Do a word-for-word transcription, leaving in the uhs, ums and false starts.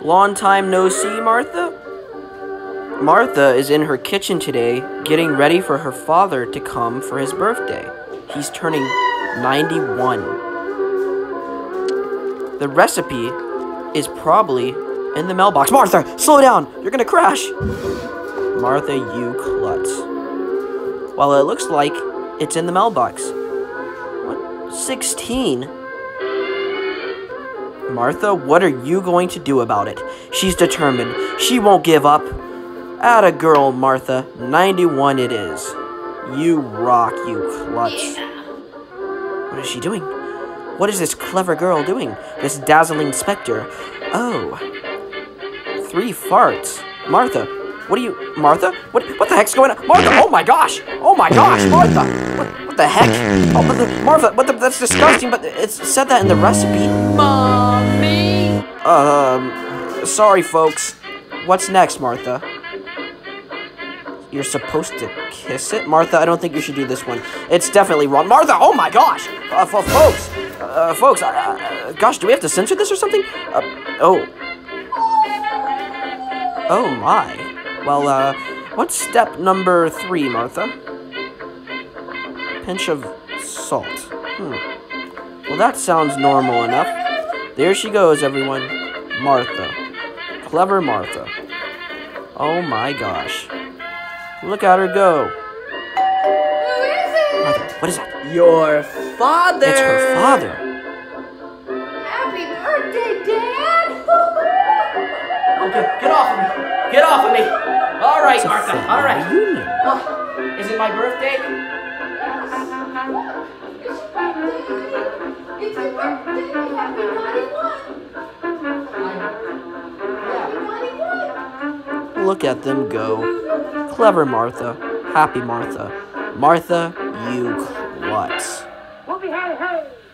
Long time no see, Martha? Martha is in her kitchen today, getting ready for her father to come for his birthday. He's turning ninety-one. The recipe is probably in the mailbox. Martha, slow down! You're gonna crash! Martha, you klutz. Well, it looks like it's in the mailbox. What? sixteen? Martha, what are you going to do about it? She's determined. She won't give up. Atta girl, Martha. ninety-one it is. You rock, you klutz. What is she doing? What is this clever girl doing? This dazzling specter. Oh. Three farts. Martha, what are you... Martha? What What the heck's going on? Martha, oh my gosh! Oh my gosh, Martha! What, what the heck? Oh, but the, Martha, what the... That's disgusting, but it said that in the recipe. Mommy! Um, sorry, folks. What's next, Martha? You're supposed to kiss it? Martha, I don't think you should do this one. It's definitely wrong. Martha, oh my gosh! Uh, folks! Uh, folks, uh, uh, gosh, do we have to censor this or something? Uh, oh. Oh my. Well, uh, what's step number three, Martha? Pinch of salt. Hmm. Well, that sounds normal enough. There she goes, everyone. Martha. Clever Martha. Oh my gosh. Look at her go. Who is it? Martha, what is that? Your father! It's her father. Happy birthday, Dad! Okay, get off of me! Get off of me! All right, It's a Martha, family all right. reunion. Oh, is it my birthday? It's your birthday! Happy ninety-one! Happy ninety-one! Look at them go. Clever Martha. Happy Martha. Martha, you klutz. Whoopie hey hey!